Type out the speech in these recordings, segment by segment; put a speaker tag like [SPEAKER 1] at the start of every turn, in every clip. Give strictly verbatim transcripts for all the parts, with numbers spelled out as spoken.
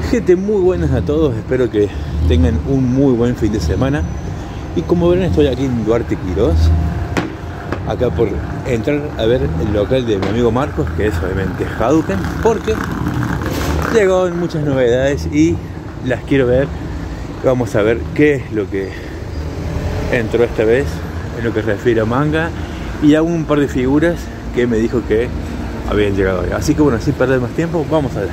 [SPEAKER 1] Gente, muy buenas a todos, espero que tengan un muy buen fin de semana. Y como verán, estoy aquí en Duarte Quirós, acá por entrar a ver el local de mi amigo Marcos, que es obviamente Hadouken, porque llegaron muchas novedades y las quiero ver. Vamos a ver qué es lo que entró esta vez en lo que se refiere a manga, y aún un par de figuras que me dijo que habían llegado hoy. Así que bueno, sin perder más tiempo, vamos a ver.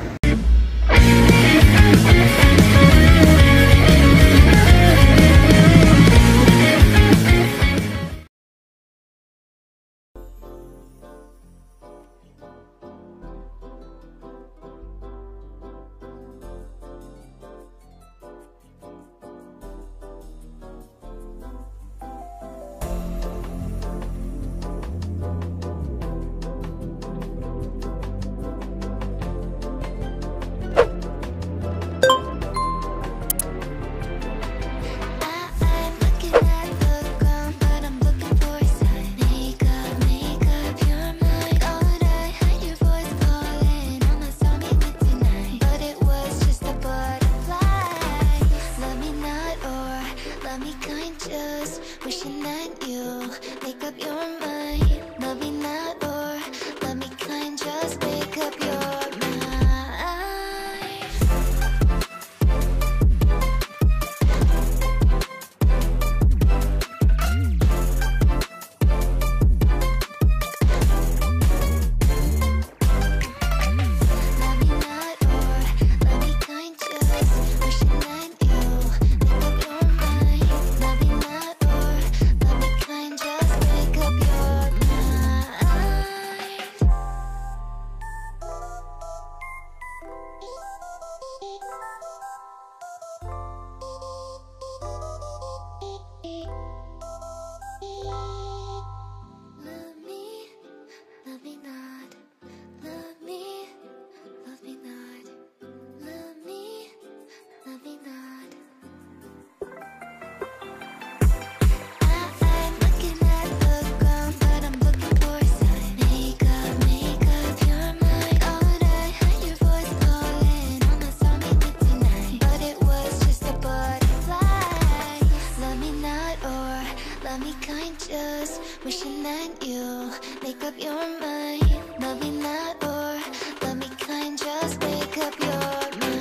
[SPEAKER 2] Wishing that you make up your mind. Love me not, or love me kind, just make up your mind.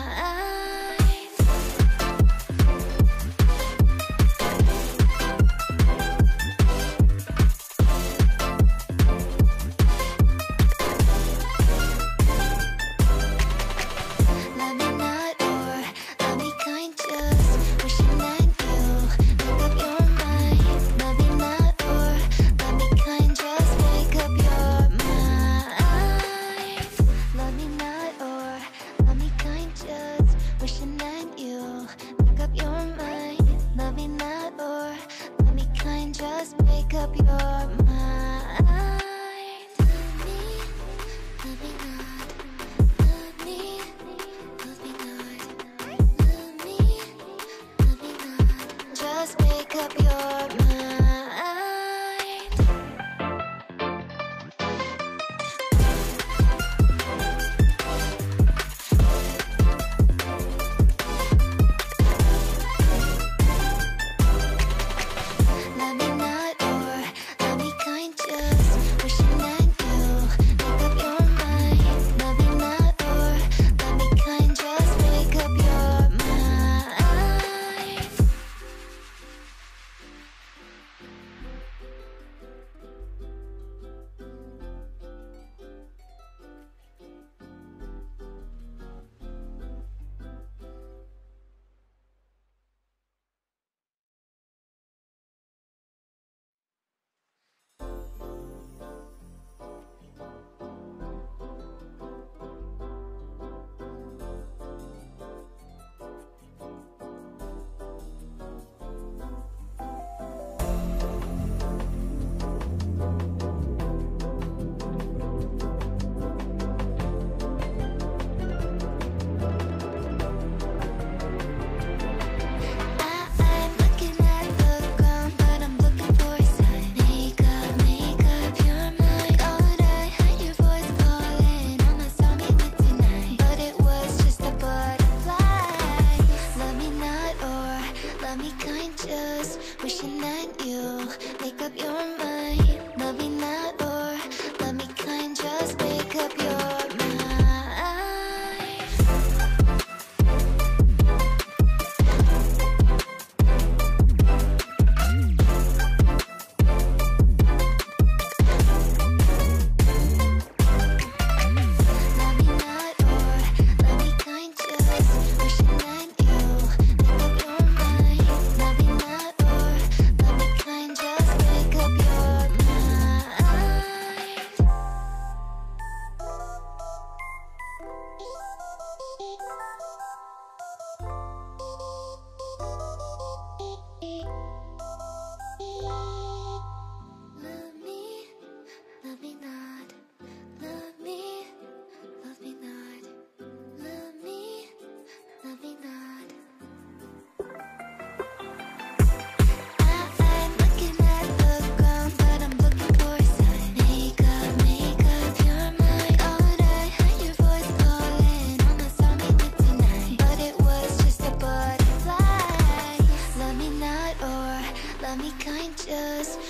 [SPEAKER 2] Love me not, or love me kind, just wishing that you make up your mind. Love me not, or love me kind, just make up your mind. Love me not, or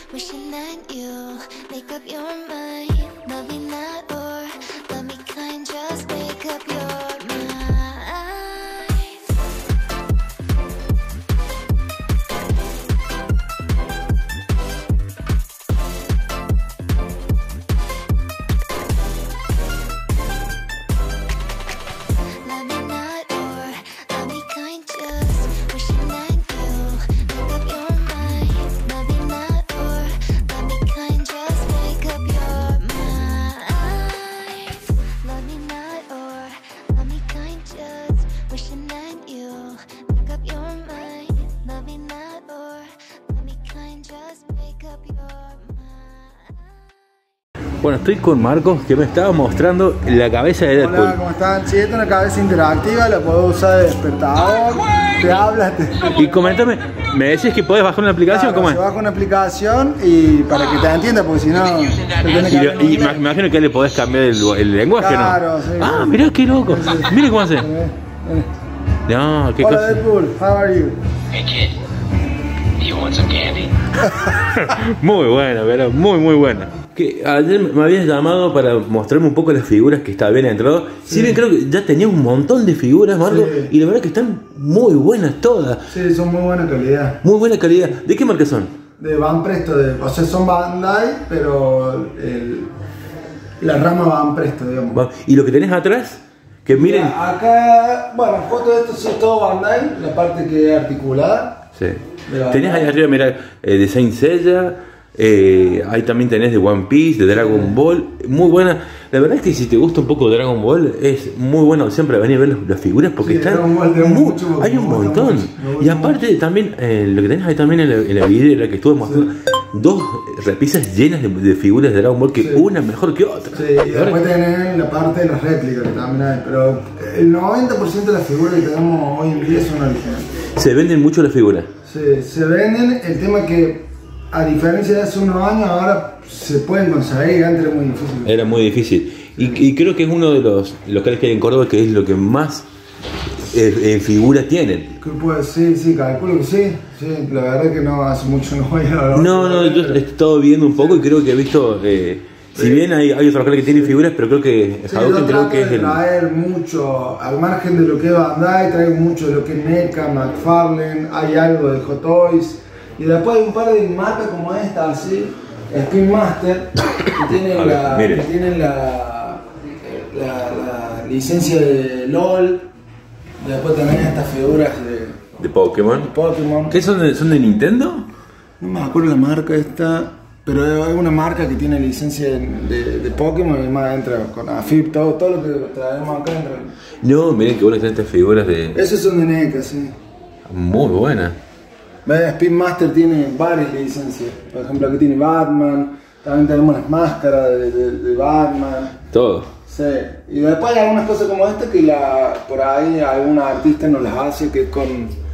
[SPEAKER 2] wishing that you make up your mind. Love me not or love me kind, just make up your mind. Love me not or love me kind, just wishing that you make up your mind. Love me not or love me kind, just make up your mind. Love me not or love me kind, just wishing that you make up your mind. Love me not or love me kind, just make up your mind.
[SPEAKER 1] Bueno, estoy con Marcos que me estaba mostrando la cabeza de Deadpool.
[SPEAKER 3] Hola, ¿cómo están? Sí, esta es una cabeza interactiva, la puedo usar de despertador, te habla, te...
[SPEAKER 1] Y coméntame, ¿me decís que podés bajar una aplicación?
[SPEAKER 3] Claro,
[SPEAKER 1] ¿Cómo
[SPEAKER 3] se
[SPEAKER 1] es?
[SPEAKER 3] baja una aplicación y para que te entienda, porque si no, te tenés que
[SPEAKER 1] Y,
[SPEAKER 3] hablar
[SPEAKER 1] y
[SPEAKER 3] en
[SPEAKER 1] me me imagino que le podés cambiar el, el lenguaje,
[SPEAKER 3] Claro,
[SPEAKER 1] ¿no?
[SPEAKER 3] sí.
[SPEAKER 1] Ah, mirá qué loco. Mire cómo hace.
[SPEAKER 3] inglés.
[SPEAKER 1] No, qué
[SPEAKER 3] Hola
[SPEAKER 1] cosa.
[SPEAKER 3] Deadpool, how are you?
[SPEAKER 4] Hey kid, do you want some candy?
[SPEAKER 1] Muy buena, ¿verdad? Muy, muy buena. Que ayer me habías llamado para mostrarme un poco las figuras que está bien entrado. Si bien creo que ya tenía un montón de figuras, Marco,
[SPEAKER 3] Sí.
[SPEAKER 1] y la verdad que están muy buenas todas.
[SPEAKER 3] Sí, son muy buena calidad.
[SPEAKER 1] Muy buena calidad. ¿De qué marca son?
[SPEAKER 3] De Van Presto, de, o sea, son Bandai, pero el, la rama Van Presto, digamos.
[SPEAKER 1] Va, y lo que tenés atrás, que miren.
[SPEAKER 3] Mira, acá, bueno, foto de esto sí es todo Bandai, la parte que es articulada.
[SPEAKER 1] Sí.
[SPEAKER 3] De la
[SPEAKER 1] Tenés ahí
[SPEAKER 3] Bandai.
[SPEAKER 1] arriba, mira, eh, de Saint Seiya. Eh, ahí también tenés de One Piece, de Dragon Ball, muy buena. La verdad es que si te gusta un poco Dragon Ball, es muy buena opción para venir a ver las, las figuras porque
[SPEAKER 3] Sí,
[SPEAKER 1] están
[SPEAKER 3] Dragon Ball tenemos
[SPEAKER 1] muy-
[SPEAKER 3] mucho porque
[SPEAKER 1] hay un
[SPEAKER 3] me gusta
[SPEAKER 1] montón.
[SPEAKER 3] mucho, me gusta
[SPEAKER 1] Y aparte también eh, lo que tenés ahí también en la, en la vidriera que estuve mostrando, dos repisas llenas de, de figuras de Dragon Ball que
[SPEAKER 3] Sí.
[SPEAKER 1] una mejor que otra.
[SPEAKER 3] Sí, y después tenés la parte de las réplicas que también hay, pero el noventa por ciento de las figuras que tenemos hoy en día son originales.
[SPEAKER 1] Se venden mucho las figuras.
[SPEAKER 3] Sí, se venden, el tema que a diferencia de hace unos años ahora se pueden conseguir, antes era muy difícil.
[SPEAKER 1] Era muy difícil. Y, y creo que es uno de los locales que hay en Córdoba que es lo que más eh, en figura tienen.
[SPEAKER 3] ¿Qué puede? Sí, sí, calculo que sí, sí, la verdad que no, hace mucho no voy a la
[SPEAKER 1] No, no, yo he estado viendo un poco y creo que he visto, eh, si bien hay, hay otros locales que tienen figuras, pero creo que
[SPEAKER 3] Sí,
[SPEAKER 1] Hadouken
[SPEAKER 3] yo
[SPEAKER 1] creo
[SPEAKER 3] trato
[SPEAKER 1] que es
[SPEAKER 3] de
[SPEAKER 1] el...
[SPEAKER 3] traer mucho, al margen de lo que es Bandai, traigo mucho de lo que es NECA, McFarlane, hay algo de Hot Toys, y después hay un par de marcas como esta, así, Spin Master, que tienen,
[SPEAKER 1] A ver,
[SPEAKER 3] la,
[SPEAKER 1] miren.
[SPEAKER 3] que tienen la, la, la licencia de LOL, después tenés estas figuras de,
[SPEAKER 1] de Pokémon.
[SPEAKER 3] de Pokémon.
[SPEAKER 1] ¿Qué son de, son de Nintendo?
[SPEAKER 3] No me acuerdo la marca esta, pero hay una marca que tiene licencia de, de, de Pokémon y además entra con A F I P, todo, todo lo que traemos acá entra.
[SPEAKER 1] No, miren que buenas están estas figuras de...
[SPEAKER 3] Esos son de NECA, sí.
[SPEAKER 1] Muy buenas.
[SPEAKER 3] Ve, Spin Master tiene varias licencias. Por ejemplo, aquí tiene Batman, también tenemos las máscaras de, de, de Batman.
[SPEAKER 1] Todo.
[SPEAKER 3] Sí. Y después hay algunas cosas como esta que la, por ahí algún artista nos las hace, que es con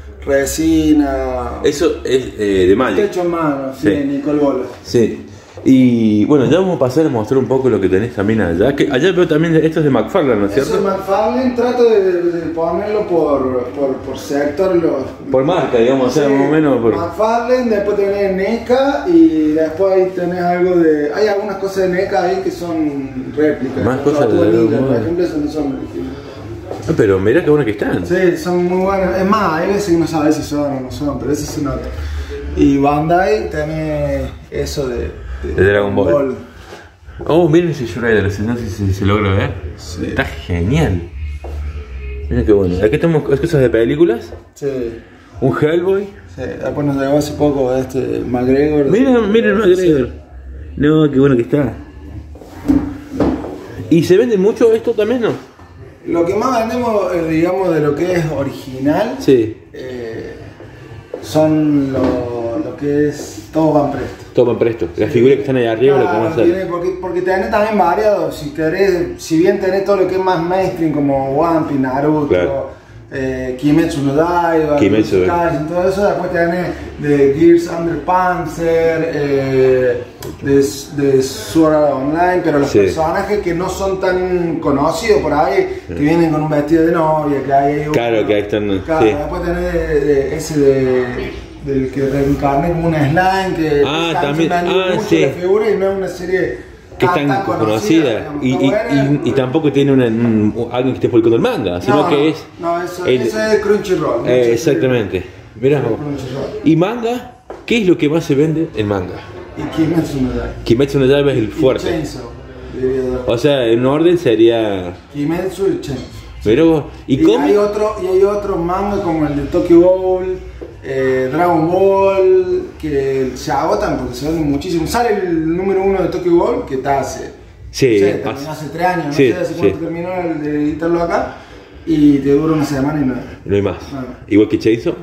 [SPEAKER 3] resina.
[SPEAKER 1] Eso es eh, de Magic.
[SPEAKER 3] Hecho en mano, sí,
[SPEAKER 1] Sí.
[SPEAKER 3] de Nicole Bolas.
[SPEAKER 1] Sí. Y bueno, ya vamos a pasar a mostrar un poco lo que tenés también allá. Que allá veo también, esto es de McFarlane, ¿no es
[SPEAKER 3] Eso de
[SPEAKER 1] cierto?
[SPEAKER 3] McFarlane trato de, de ponerlo por, por, por sector. Los,
[SPEAKER 1] Por marca, digamos, o sea,
[SPEAKER 3] Sí,
[SPEAKER 1] más o menos por...
[SPEAKER 3] McFarlane, después tenés NECA y después ahí tenés algo de... Hay algunas cosas de NECA ahí que son réplicas.
[SPEAKER 1] Más
[SPEAKER 3] Como
[SPEAKER 1] cosas de
[SPEAKER 3] Tortuga
[SPEAKER 1] Dragon
[SPEAKER 3] Ninja,
[SPEAKER 1] Ball.
[SPEAKER 3] por ejemplo, esas no son originales.
[SPEAKER 1] Ah, pero mirá qué bueno que están.
[SPEAKER 3] Sí, son muy buenas. Es más, hay veces que no sabes si son o no son, pero esas son otras. Y Bandai tenés eso de...
[SPEAKER 1] De Dragon Ball. Oh, miren ese Shredder, no sé si se logra ver.
[SPEAKER 3] Sí.
[SPEAKER 1] Está genial. Miren qué bueno. Aquí tenemos cosas de películas.
[SPEAKER 3] Sí.
[SPEAKER 1] Un Hellboy.
[SPEAKER 3] Sí, después nos llegó hace poco este McGregor.
[SPEAKER 1] Miren, miren McGregor. No, qué bueno que está. ¿Y se vende mucho esto también, no?
[SPEAKER 3] Lo que más vendemos, eh, digamos, de lo que es original,
[SPEAKER 1] Sí.
[SPEAKER 3] eh, son lo, lo que es todo Van Presto.
[SPEAKER 1] Toma presto. Las figuras que están ahí arriba, lo que
[SPEAKER 3] Claro,
[SPEAKER 1] vamos a
[SPEAKER 3] tiene-
[SPEAKER 1] hacer.
[SPEAKER 3] porque, porque tenés también variado, si querés, si bien tenés todo lo que es más mainstream como One Piece, Naruto,
[SPEAKER 1] Claro.
[SPEAKER 3] eh, Kimetsu no Yaiba,
[SPEAKER 1] Kimetsu,
[SPEAKER 3] Jujutsu Kaisen, todo eso, después tenés de Gears Under Panzer, eh, de, de Sword Art Online, pero los
[SPEAKER 1] Sí.
[SPEAKER 3] personajes que no son tan conocidos por ahí, que vienen con un vestido de novia, que hay
[SPEAKER 1] Claro, que ahí están,
[SPEAKER 3] Claro,
[SPEAKER 1] sí.
[SPEAKER 3] después tenés de- de- ese de del que reencarné como una slime, que
[SPEAKER 1] Ah,
[SPEAKER 3] que
[SPEAKER 1] también.
[SPEAKER 3] me han ido
[SPEAKER 1] Ah,
[SPEAKER 3] mucho
[SPEAKER 1] sí.
[SPEAKER 3] la figura y no es una serie
[SPEAKER 1] Que es
[SPEAKER 3] tan,
[SPEAKER 1] tan
[SPEAKER 3] tan
[SPEAKER 1] conocida.
[SPEAKER 3] digamos,
[SPEAKER 1] Y,
[SPEAKER 3] está
[SPEAKER 1] y-
[SPEAKER 3] buena.
[SPEAKER 1] y- y tampoco tiene una, un- alguien que esté publicando el manga, sino
[SPEAKER 3] no,
[SPEAKER 1] que
[SPEAKER 3] no,
[SPEAKER 1] es.
[SPEAKER 3] no, eso,
[SPEAKER 1] el-
[SPEAKER 3] eso es Crunchyroll.
[SPEAKER 1] eh,
[SPEAKER 3] Mucho-
[SPEAKER 1] exactamente. Mirá vos.
[SPEAKER 3] Crunchyroll.
[SPEAKER 1] ¿Y manga? ¿Qué es lo que más se vende en manga?
[SPEAKER 3] Y Kimetsu no Yaiba.
[SPEAKER 1] Kimetsu no Yaiba es el
[SPEAKER 3] Y
[SPEAKER 1] fuerte.
[SPEAKER 3] Chainsaw, diría yo.
[SPEAKER 1] O sea, en orden sería.
[SPEAKER 3] Kimetsu y Chainsaw.
[SPEAKER 1] Mirá vos. ¿Y,
[SPEAKER 3] Y,
[SPEAKER 1] cómo?
[SPEAKER 3] hay otro, y hay otro manga como el de Tokyo Ghoul, eh, Dragon Ball, que se agotan porque se venden muchísimo. Sale el número uno de Tokyo Ghoul, que está hace,
[SPEAKER 1] Sí,
[SPEAKER 3] no sé,
[SPEAKER 1] hace-
[SPEAKER 3] terminó hace tres años, no
[SPEAKER 1] sí,
[SPEAKER 3] sé hace
[SPEAKER 1] sí.
[SPEAKER 3] cuánto terminó el de editarlo acá, y te dura una semana y no.
[SPEAKER 1] No hay más.
[SPEAKER 3] No.
[SPEAKER 1] Igual que Chainsaw.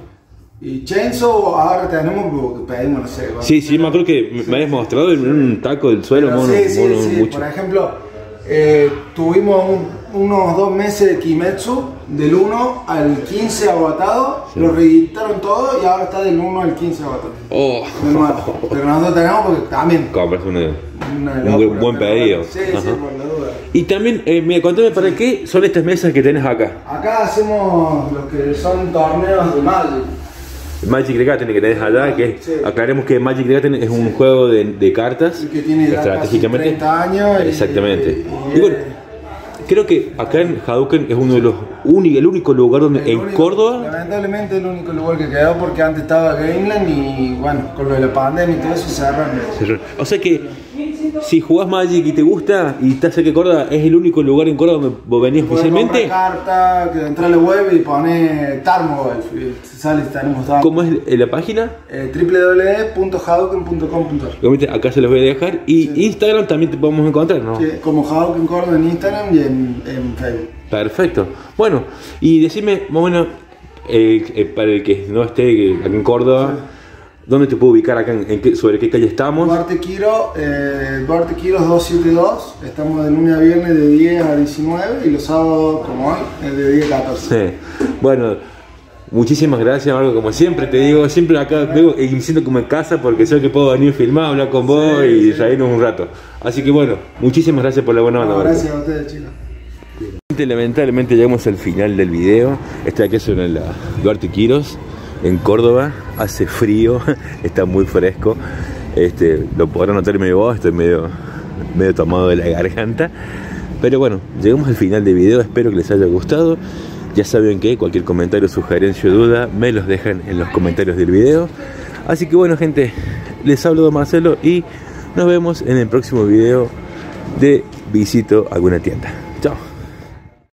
[SPEAKER 3] Y Chainsaw ahora tenemos porque pedimos, no sé.
[SPEAKER 1] Sí, sí, me acuerdo que me- me habías mostrado en un taco del suelo,
[SPEAKER 3] Pero
[SPEAKER 1] mono,
[SPEAKER 3] sí, sí,
[SPEAKER 1] mono
[SPEAKER 3] sí.
[SPEAKER 1] mucho.
[SPEAKER 3] Por ejemplo, eh, tuvimos un- unos dos meses de Kimetsu, del uno al quince agotado,
[SPEAKER 1] Sí.
[SPEAKER 3] lo reeditaron todo y ahora está del uno al quince agotado.
[SPEAKER 1] Oh,
[SPEAKER 3] De nuevo. Pero nosotros tenemos porque también.
[SPEAKER 1] compras una-
[SPEAKER 3] Una
[SPEAKER 1] un
[SPEAKER 3] locura,
[SPEAKER 1] buen, buen
[SPEAKER 3] pero
[SPEAKER 1] pedido.
[SPEAKER 3] bueno, Sí,
[SPEAKER 1] Ajá.
[SPEAKER 3] sí, por la duda.
[SPEAKER 1] Y también, eh, mira, contame para qué son estas mesas que tenés acá.
[SPEAKER 3] Acá hacemos lo que son torneos de Magic.
[SPEAKER 1] Magic the Gathering que tenés allá, que es-
[SPEAKER 3] Sí.
[SPEAKER 1] aclaremos que Magic the Gathering es un juego de, de cartas
[SPEAKER 3] Que tiene ya
[SPEAKER 1] estratégicamente.
[SPEAKER 3] casi treinta años. y-
[SPEAKER 1] Exactamente.
[SPEAKER 3] y- y-
[SPEAKER 1] Y bueno, creo que acá en Hadouken es uno de los únicos, el único lugar donde
[SPEAKER 3] El
[SPEAKER 1] en
[SPEAKER 3] único-
[SPEAKER 1] Córdoba.
[SPEAKER 3] Lamentablemente el único lugar que quedó porque antes estaba Gameland y bueno, con lo de la pandemia y todo eso cerraron.
[SPEAKER 1] O sea que si jugás Magic y te gusta y estás cerca de Córdoba, es el único lugar en Córdoba donde vos venís
[SPEAKER 3] Puedes
[SPEAKER 1] oficialmente.
[SPEAKER 3] comprar carta, que entrar a la web y pones Tarmogolf y sale y tenemos todo.
[SPEAKER 1] ¿Cómo es la página?
[SPEAKER 3] Eh, w w w punto hadouken punto com punto ar.
[SPEAKER 1] Obviamente acá se los voy a dejar. Y Instagram también te podemos encontrar, ¿no?
[SPEAKER 3] Sí, como Hadouken Córdoba en Instagram y en, en Facebook.
[SPEAKER 1] Perfecto. Bueno, y decime, más o menos, eh, eh, para el que no esté eh, aquí en Córdoba, ¿dónde te puedo ubicar acá? En, en qué- ¿Sobre qué calle estamos?
[SPEAKER 3] Duarte Quiro, eh, Duarte Quiros doscientos setenta y dos. Estamos de lunes a viernes de diez a diecinueve y los sábados, como hoy, es de diez a catorce.
[SPEAKER 1] Sí. Bueno, muchísimas gracias, Marco. Como siempre te digo, siempre acá vengo y me siento como en casa porque sé que puedo venir a filmar, hablar con vos
[SPEAKER 3] Sí,
[SPEAKER 1] y
[SPEAKER 3] sí.
[SPEAKER 1] reírnos un rato. Así que bueno, muchísimas gracias por la buena onda,
[SPEAKER 3] No,
[SPEAKER 1] Marco.
[SPEAKER 3] gracias a ustedes, chicos.
[SPEAKER 1] Lamentablemente llegamos al final del video. Estoy aquí sobre la Duarte Quiros, en Córdoba. Hace frío, está muy fresco. Este, lo podrán notar en mi voz, estoy medio, medio tomado de la garganta. Pero bueno, llegamos al final del video. Espero que les haya gustado. Ya saben que cualquier comentario, sugerencia o duda me los dejan en los comentarios del video. Así que bueno, gente, les hablo de Marcelo y nos vemos en el próximo video de Visito Alguna Tienda. Chao.